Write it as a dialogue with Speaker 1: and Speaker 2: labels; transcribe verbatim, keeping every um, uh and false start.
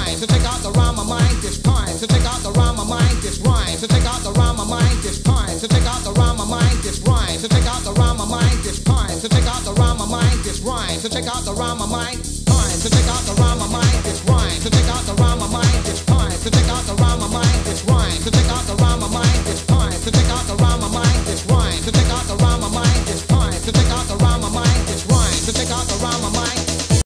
Speaker 1: rhyme to take out the rhyme of mind. This time to take out the rhyme of mind. This rhyme to take out the rhyme of mind. This time to take out the rhyme of mind. This rhyme to take out the rhyme of mind. This time to take out the rhyme of mind. This rhyme to take out the rhyme of mind. Time to take out the rhyme of mind. This rhyme to take out the rhyme of mind. This time to take out the rhyme of mind. This rhyme to take out the rhyme of mind. This time to take out the rhyme of mind. This rhyme to take out the rhyme of mind. This time to take out the rhyme of mind. This rhyme to take out the rhyme of mind.